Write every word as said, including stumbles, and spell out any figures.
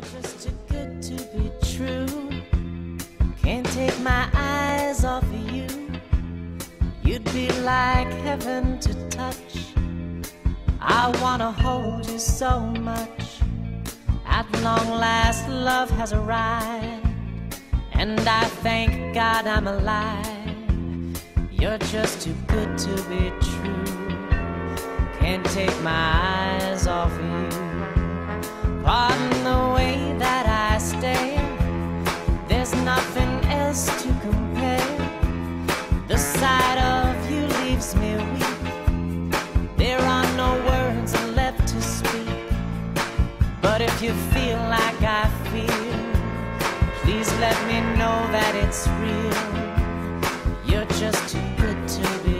just too good to be true. Can't take my eyes off of you. You'd be like heaven to touch. I wanna hold you so much. At long last, love has arrived, and I thank God I'm alive. You're just too good to be true. Can't take my eyes off of you. Pardon the way that I stare. There's nothing else to compare. The sight of you leaves me weak. There are no words left to speak. But if you feel like I feel, please let me know that it's real. You're just too good to be